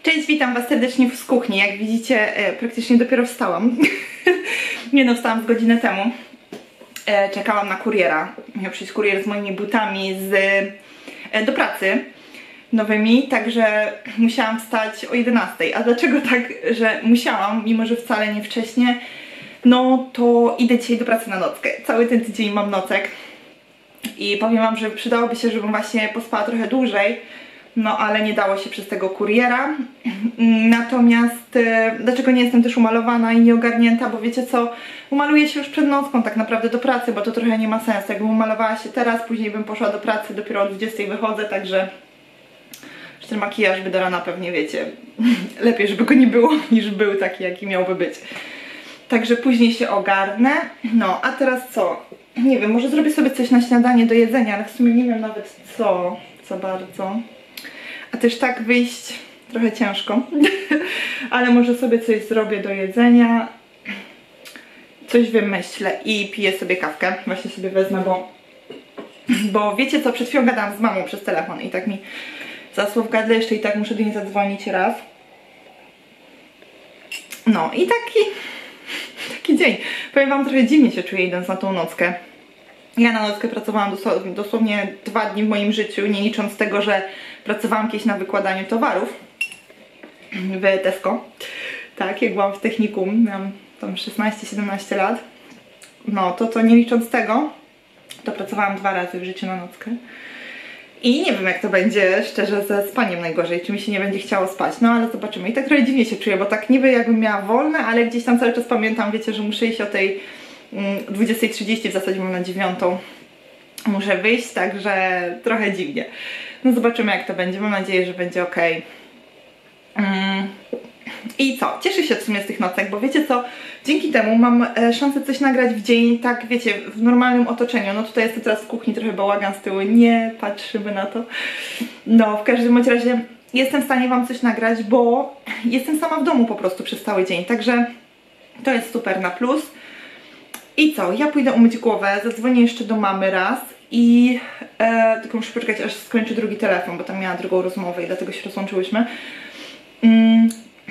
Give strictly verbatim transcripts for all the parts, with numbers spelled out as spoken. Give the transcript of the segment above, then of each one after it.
Cześć, witam Was serdecznie z kuchni. Jak widzicie, e, praktycznie dopiero wstałam. Nie no, wstałam z godzinę temu. E, czekałam na kuriera. Miał przyjść kurier z moimi butami z, e, do pracy nowymi, także musiałam wstać o jedenastej. A dlaczego tak, że musiałam, mimo że wcale nie wcześnie? No to idę dzisiaj do pracy na nockę. Cały ten tydzień mam nocek. I powiem Wam, że przydałoby się, żebym właśnie pospała trochę dłużej. No ale nie dało się przez tego kuriera. Natomiast e, dlaczego nie jestem też umalowana i nieogarnięta, bo wiecie co, umaluję się już przed nocką tak naprawdę do pracy, bo to trochę nie ma sensu. Jakbym umalowała się teraz, później bym poszła do pracy, dopiero o dwudziestej wychodzę, także ten makijaż by do rana pewnie, wiecie, lepiej żeby go nie było niż był taki, jaki miałby być. Także później się ogarnę. No, a teraz co? Nie wiem, może zrobię sobie coś na śniadanie do jedzenia, ale w sumie nie wiem nawet co, co bardzo. A też tak wyjść trochę ciężko, ale może sobie coś zrobię do jedzenia, coś wymyślę i piję sobie kawkę, właśnie sobie wezmę, bo, bo wiecie co, przed chwilą gadałam z mamą przez telefon i tak mi zasło w gardle, jeszcze i tak muszę do niej zadzwonić raz. No i taki, taki dzień. Powiem Wam, trochę dziwnie się czuję idąc na tą nockę. Ja na nockę pracowałam dosłownie, dosłownie dwa dni w moim życiu, nie licząc tego, że pracowałam kiedyś na wykładaniu towarów w Tesco. Tak, jak byłam w technikum, miałam tam szesnaście siedemnaście lat. No, to to nie licząc tego, to pracowałam dwa razy w życiu na nockę. I nie wiem jak to będzie, szczerze, ze spaniem najgorzej, czy mi się nie będzie chciało spać, no ale zobaczymy. I tak trochę dziwnie się czuję, bo tak niby jakbym miała wolne, ale gdzieś tam cały czas pamiętam, wiecie, że muszę iść o tej dwudziestej trzydzieści, w zasadzie mam na dziewiątą muszę wyjść, także trochę dziwnie. No zobaczymy jak to będzie, mam nadzieję, że będzie ok. Mm. I co? Cieszę się w sumie z tych nocek, bo wiecie co, dzięki temu mam e, szansę coś nagrać w dzień, tak wiecie, w normalnym otoczeniu. No tutaj jestem teraz w kuchni, trochę bałagan z tyłu, nie patrzymy na to. No w każdym bądź razie jestem w stanie Wam coś nagrać, bo jestem sama w domu po prostu przez cały dzień, także to jest super na plus. I co? Ja pójdę umyć głowę, zadzwonię jeszcze do mamy raz i e, tylko muszę poczekać, aż skończy drugi telefon, bo tam miała drugą rozmowę i dlatego się rozłączyłyśmy. Mm.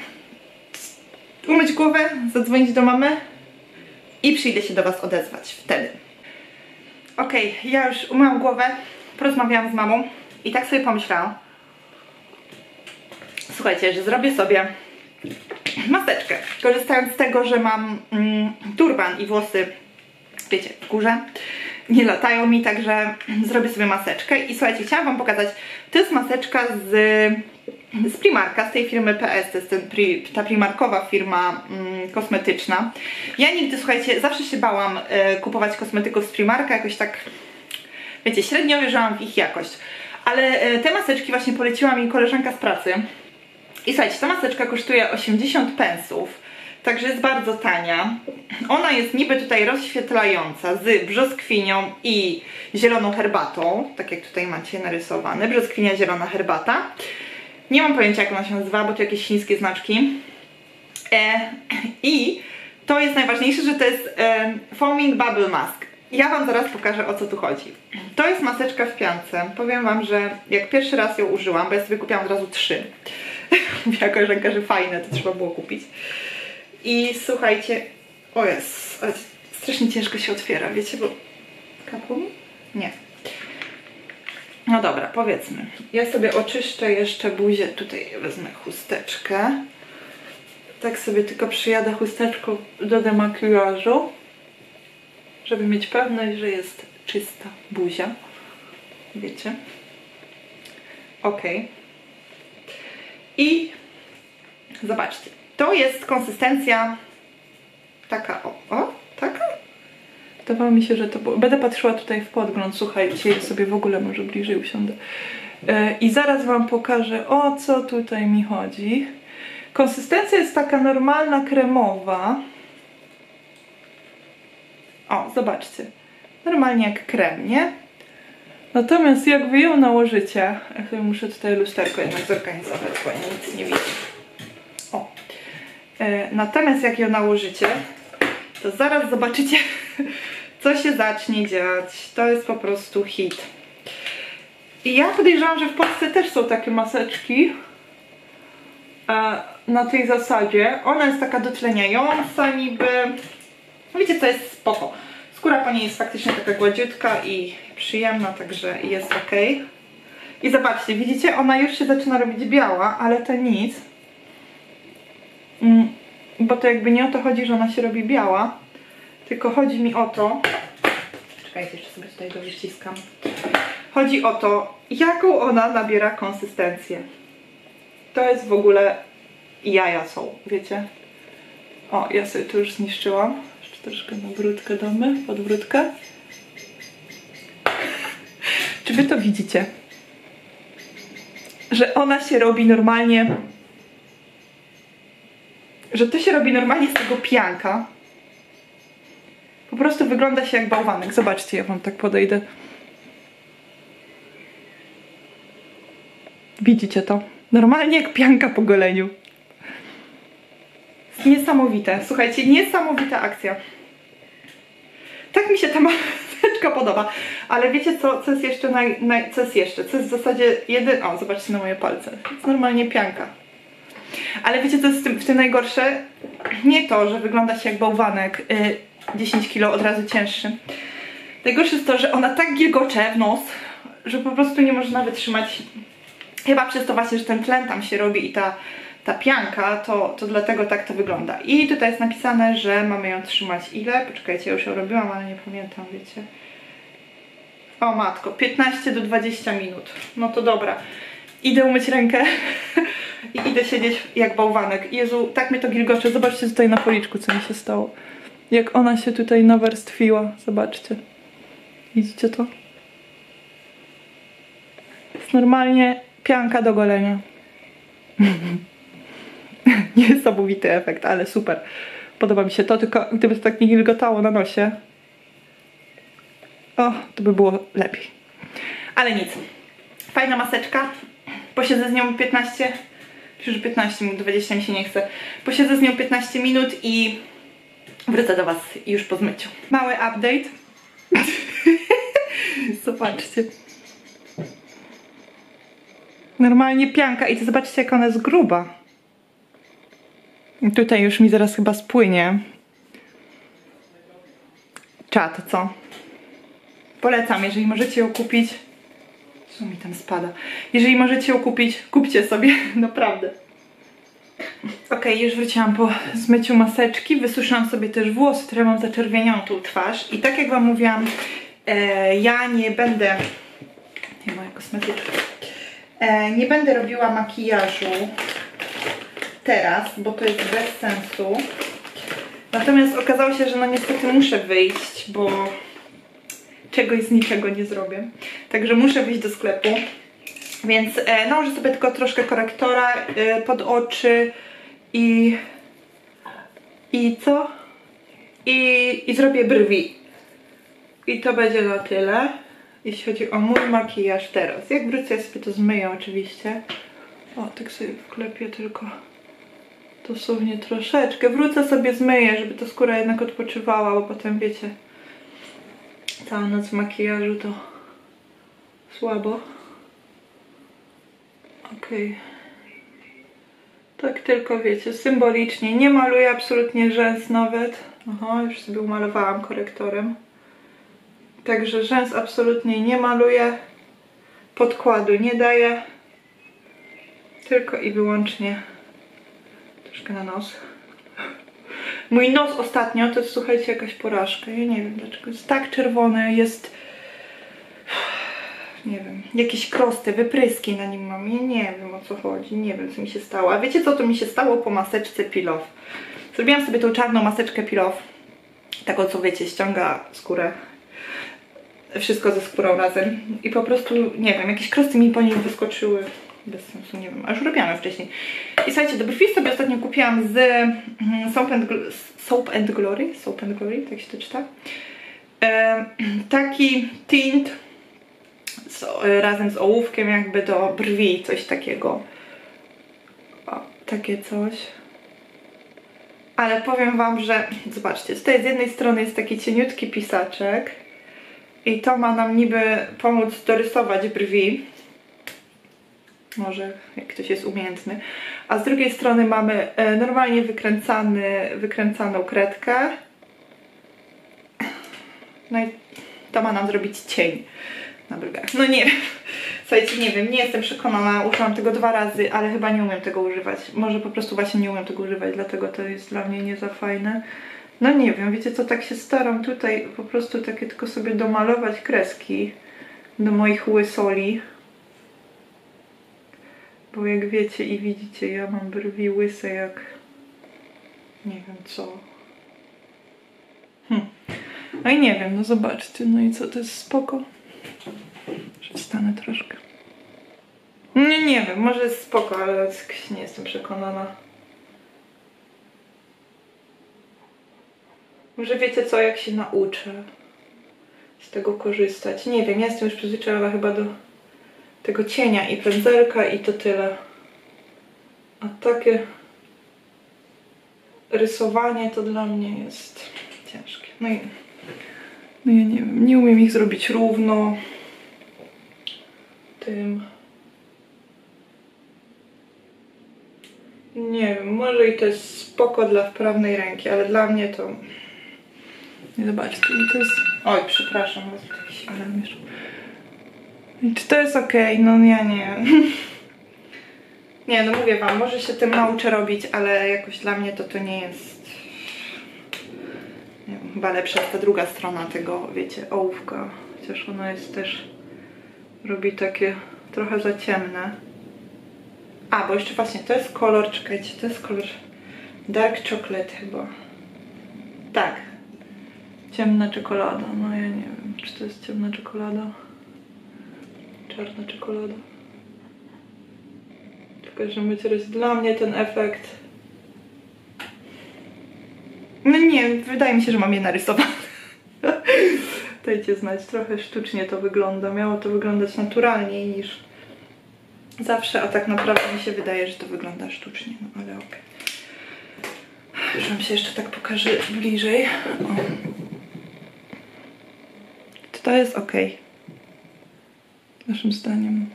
Umyć głowę, zadzwonić do mamy i przyjdę się do Was odezwać wtedy. Okej, okay, ja już umyłam głowę, porozmawiałam z mamą i tak sobie pomyślałam, słuchajcie, że zrobię sobie maseczkę, korzystając z tego, że mam mm, turban i włosy, wiecie, w górze, nie latają mi, także zrobię sobie maseczkę i słuchajcie, chciałam Wam pokazać, to jest maseczka z, z Primarka, z tej firmy P S, to jest ten, ta primarkowa firma mm, kosmetyczna. Ja nigdy, słuchajcie, zawsze się bałam y, kupować kosmetyków z Primarka, jakoś tak, wiecie, średnio wierzyłam w ich jakość, ale y, te maseczki właśnie poleciła mi koleżanka z pracy. I słuchajcie, ta maseczka kosztuje osiemdziesiąt pensów, także jest bardzo tania. Ona jest niby tutaj rozświetlająca z brzoskwinią i zieloną herbatą, tak jak tutaj macie narysowane, brzoskwinia, zielona herbata. Nie mam pojęcia jak ona się nazywa, bo to jakieś chińskie znaczki. E, I to jest najważniejsze, że to jest e, Foaming Bubble Mask. Ja Wam zaraz pokażę o co tu chodzi. To jest maseczka w piance. Powiem Wam, że jak pierwszy raz ją użyłam, bo ja sobie kupiłam od razu trzy. Mówiła koleżanka, że fajne, to trzeba było kupić. I słuchajcie, o jest, strasznie ciężko się otwiera, wiecie, bo kapło mi? Nie. No dobra, powiedzmy. Ja sobie oczyszczę jeszcze buzię, tutaj wezmę chusteczkę. Tak sobie tylko przyjadę chusteczką do demakijażu, żeby mieć pewność, że jest czysta buzia. Wiecie? Okej. I zobaczcie, to jest konsystencja taka, o, o, taka? Wydawało mi się, że to było. Będę patrzyła tutaj w podgląd, słuchajcie, ja sobie w ogóle może bliżej usiądę. Yy, I zaraz Wam pokażę, o co tutaj mi chodzi. Konsystencja jest taka normalna, kremowa. O, zobaczcie, normalnie jak krem, nie? Natomiast jak wy ją nałożycie, ja sobie muszę tutaj lusterko jednak zorganizować, bo ja nic nie widzę. O. E, natomiast jak ją nałożycie, to zaraz zobaczycie, co się zacznie dziać. To jest po prostu hit. I ja podejrzewam, że w Polsce też są takie maseczki. na tej zasadzie. Ona jest taka dotleniająca niby. Wiecie co, jest spoko. Skóra po niej jest faktycznie taka gładziutka i przyjemna, także jest ok. I zobaczcie, widzicie, ona już się zaczyna robić biała, ale to nic. Mm, bo to jakby nie o to chodzi, że ona się robi biała, tylko chodzi mi o to... Czekajcie, jeszcze sobie tutaj go wyciskam. Chodzi o to, jaką ona nabiera konsystencję. To jest w ogóle... Jaja są, wiecie? O, ja sobie to już zniszczyłam. Jeszcze troszkę na brudkę damy, pod brudkę. Czy wy to widzicie? Że ona się robi normalnie... Że to się robi normalnie z tego pianka. Po prostu wygląda się jak bałwanek. Zobaczcie, ja wam tak podejdę. Widzicie to? Normalnie jak pianka po goleniu. Niesamowite. Słuchajcie, niesamowita akcja. Tak mi się ta maseczka podoba. Ale wiecie co, co jest jeszcze naj, naj, co jest jeszcze? Co jest w zasadzie jeden... O, zobaczcie na moje palce. To jest normalnie pianka. Ale wiecie co jest w tym, w tym najgorsze? Nie to, że wygląda się jak bałwanek. Yy, dziesięć kilo od razu cięższy. Najgorsze jest to, że ona tak gilgocze w nos, że po prostu nie można wytrzymać. Chyba przez to właśnie, że ten tlen tam się robi i ta, ta pianka, to, to dlatego tak to wygląda. I tutaj jest napisane, że mamy ją trzymać ile? Poczekajcie, ja już ją robiłam, ale nie pamiętam, wiecie. O matko, piętnaście do dwudziestu minut. No to dobra. Idę umyć rękę i idę siedzieć jak bałwanek. Jezu, tak mnie to gilgocze. Zobaczcie tutaj na policzku, co mi się stało. Jak ona się tutaj nawarstwiła. Zobaczcie. Widzicie to? Jest normalnie pianka do golenia. Niesamowity efekt, ale super. Podoba mi się to, tylko gdyby to tak nie gilgotało na nosie, o, to by było lepiej. Ale nic. Fajna maseczka. Posiedzę z nią piętnaście, już piętnaście minut, dwadzieścia mi się nie chce. Posiedzę z nią piętnaście minut i wrócę do was już po zmyciu. Mały update. Zobaczcie. Normalnie pianka i to zobaczcie, jak ona jest gruba. I tutaj już mi zaraz chyba spłynie. Czad, co? Polecam, jeżeli możecie ją kupić. Co mi tam spada? Jeżeli możecie ją kupić, kupcie sobie, naprawdę. Ok, już wróciłam po zmyciu maseczki. Wysuszyłam sobie też włosy, które mam zaczerwienioną tą twarz. I tak jak wam mówiłam, e, ja nie będę... Nie, moja kosmetyczka. E, nie będę robiła makijażu teraz, bo to jest bez sensu. Natomiast okazało się, że no niestety muszę wyjść, bo czegoś z niczego nie zrobię. Także muszę wyjść do sklepu. Więc e, nałożę sobie tylko troszkę korektora e, pod oczy i... I co? I, i zrobię brwi. I to będzie na tyle, jeśli chodzi o mój makijaż teraz. Jak wrócę, ja sobie to zmyję oczywiście. O, tak sobie wklepię tylko dosłownie troszeczkę. Wrócę sobie, zmyję, żeby ta skóra jednak odpoczywała, bo potem wiecie, cała noc w makijażu to słabo. Okej. Okay. Tak tylko wiecie, symbolicznie. Nie maluję absolutnie rzęs nawet. Aha, już sobie umalowałam korektorem. Także rzęs absolutnie nie maluję. Podkładu nie daję. Tylko i wyłącznie troszkę na nos. Mój nos ostatnio to jest, słuchajcie, jakaś porażka. Ja nie wiem dlaczego. Jest tak czerwony, jest... Nie wiem, jakieś krosty, wypryski na nim mam. Ja nie wiem, o co chodzi. Nie wiem, co mi się stało. A wiecie, co to mi się stało po maseczce Peel Off? Zrobiłam sobie tą czarną maseczkę Peel Off. Taką, co wiecie, ściąga skórę. Wszystko ze skórą razem. I po prostu, nie wiem, jakieś krosty mi po niej wyskoczyły. Bez sensu, nie wiem. A już robiłam wcześniej. I słuchajcie, do brwi sobie ostatnio kupiłam z mm, Soap, and Soap and Glory. Soap and Glory, tak się to czyta. E, taki tint z, razem z ołówkiem jakby do brwi, coś takiego. O, takie coś. Ale powiem wam, że zobaczcie, tutaj z jednej strony jest taki cieniutki pisaczek i to ma nam niby pomóc dorysować brwi. Może jak ktoś jest umiejętny. a z drugiej strony mamy normalnie wykręcany, wykręcaną kredkę. No i to ma nam zrobić cień na brwiach. No nie wiem, słuchajcie, nie wiem, nie jestem przekonana, użyłam tego dwa razy, ale chyba nie umiem tego używać. Może po prostu właśnie nie umiem tego używać, dlatego to jest dla mnie nie za fajne. No nie wiem, wiecie co, tak się staram tutaj po prostu takie tylko sobie domalować kreski do moich łysoli. Bo jak wiecie i widzicie, ja mam brwi łyse jak nie wiem co. Hm. No i nie wiem, no zobaczcie, no i co, to jest spoko. Że wstanę troszkę. Nie, nie wiem, może jest spoko, ale nie jestem przekonana. Może wiecie co, jak się nauczę z tego korzystać. Nie wiem, ja jestem już przyzwyczajona chyba do tego cienia i pędzelka i to tyle. A takie rysowanie to dla mnie jest ciężkie. No i no ja nie wiem, nie umiem ich zrobić równo. Tym. Nie wiem, może i to jest spoko dla wprawnej ręki, ale dla mnie to... Nie zobaczcie, to jest... Oj, przepraszam, was jakiś alarm już. Czy to jest okej? Okay? No ja nie. Nie, no mówię wam, może się tym nauczę robić, ale jakoś dla mnie to to nie jest... Nie wiem, chyba lepsza jest ta druga strona tego, wiecie, ołówka. Chociaż ono jest też... Robi takie trochę za ciemne. A, bo jeszcze właśnie, to jest kolor, czekajcie, to jest kolor dark chocolate chyba. Tak. Ciemna czekolada, no ja nie wiem, czy to jest ciemna czekolada. Czarna czekolada. W każdym razie dla mnie ten efekt... No nie, wydaje mi się, że mam je narysowane. Dajcie znać, trochę sztucznie to wygląda. Miało to wyglądać naturalniej niż zawsze, a tak naprawdę mi się wydaje, że to wygląda sztucznie, no ale okej. Okay. Już wam się jeszcze tak pokażę bliżej. O. To jest ok. Naszym zdaniem.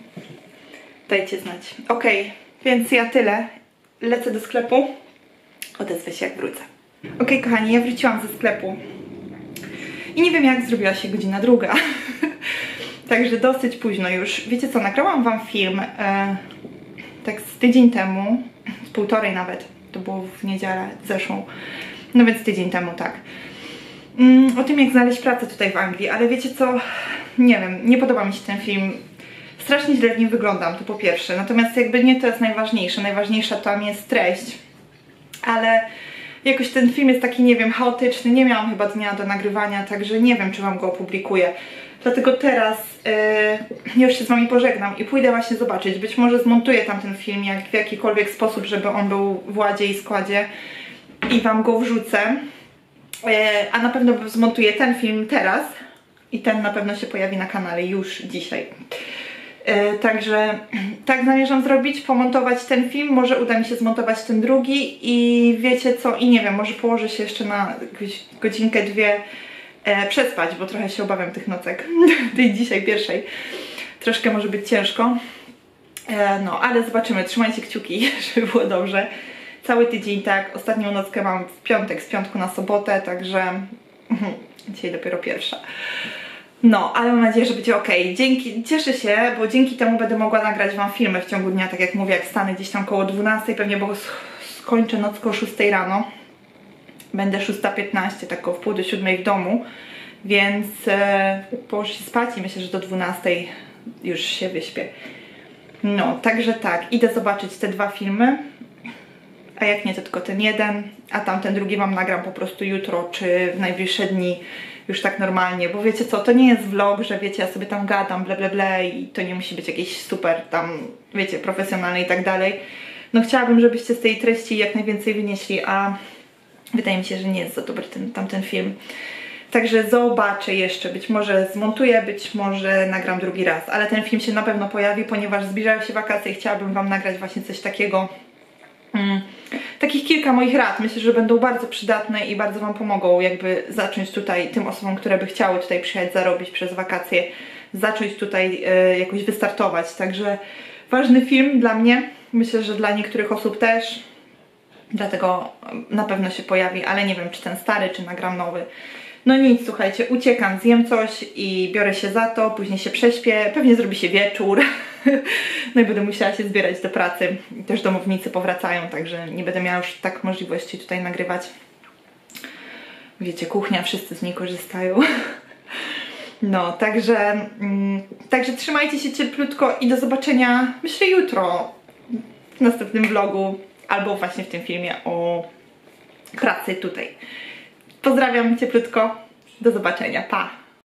Dajcie znać. Ok, więc ja tyle. Lecę do sklepu. Odezwę się jak wrócę. Ok, kochani, ja wróciłam ze sklepu. I nie wiem jak zrobiła się godzina druga. Także dosyć późno już. Wiecie co, nagrałam wam film e, tak z tydzień temu, z półtorej nawet. To było w niedzielę zeszłą. No więc tydzień temu, tak. Mm, o tym jak znaleźć pracę tutaj w Anglii, ale wiecie co, nie wiem, nie podoba mi się ten film. Strasznie źle w nim wyglądam, to po pierwsze. Natomiast jakby nie to jest najważniejsze. Najważniejsza tam jest treść. Ale jakoś ten film jest taki, nie wiem, chaotyczny. Nie miałam chyba dnia do nagrywania, także nie wiem, czy wam go opublikuję. Dlatego teraz yy, już się z wami pożegnam i pójdę właśnie zobaczyć. Być może zmontuję tam ten film jak, w jakikolwiek sposób, żeby on był w ładzie i składzie i wam go wrzucę. Yy, a na pewno zmontuję ten film teraz i ten na pewno się pojawi na kanale już dzisiaj. Yy, także tak zamierzam zrobić, pomontować ten film, może uda mi się zmontować ten drugi i wiecie co, i nie wiem, może położę się jeszcze na godzinkę, dwie e, przespać, bo trochę się obawiam tych nocek, tej dzisiaj pierwszej, troszkę może być ciężko, e, no ale zobaczymy, trzymajcie kciuki, żeby było dobrze. Cały tydzień tak, ostatnią nockę mam w piątek, z piątku na sobotę, także dzisiaj dopiero pierwsza. No, ale mam nadzieję, że będzie ok. Dzięki, cieszę się, bo dzięki temu będę mogła nagrać wam filmy w ciągu dnia, tak jak mówię, jak wstanę gdzieś tam koło dwunastej, pewnie bo skończę noc koło szóstej rano. Będę szósta piętnaście, tak koło wpół do siódmej w domu, więc e, położę się spać i myślę, że do dwunastej już się wyśpię. No, także tak, idę zobaczyć te dwa filmy, a jak nie, to tylko ten jeden, a tamten drugi wam nagram po prostu jutro, czy w najbliższe dni, już tak normalnie, bo wiecie co, to nie jest vlog, że wiecie, ja sobie tam gadam, ble ble ble i to nie musi być jakieś super tam, wiecie, profesjonalne i tak dalej. No chciałabym, żebyście z tej treści jak najwięcej wynieśli, a wydaje mi się, że nie jest za dobry ten, tamten film. Także zobaczę jeszcze, być może zmontuję, być może nagram drugi raz, ale ten film się na pewno pojawi, ponieważ zbliżają się wakacje i chciałabym wam nagrać właśnie coś takiego. Mm, takich kilka moich rad, myślę, że będą bardzo przydatne i bardzo wam pomogą jakby zacząć tutaj, tym osobom, które by chciały tutaj przyjechać zarobić przez wakacje, zacząć tutaj e, jakoś wystartować, także ważny film dla mnie, Myślę, że dla niektórych osób też. Dlatego na pewno się pojawi, ale nie wiem, czy ten stary, czy nagram nowy. No nic, słuchajcie, uciekam, zjem coś i biorę się za to, później się prześpię, pewnie zrobi się wieczór. No i będę musiała się zbierać do pracy. Też domownicy powracają, także nie będę miała już tak możliwości tutaj nagrywać. Wiecie, kuchnia, wszyscy z niej korzystają. No, także, mm, także trzymajcie się cieplutko i do zobaczenia, myślę, jutro w następnym vlogu albo właśnie w tym filmie o pracy tutaj. Pozdrawiam cieplutko, do zobaczenia, pa!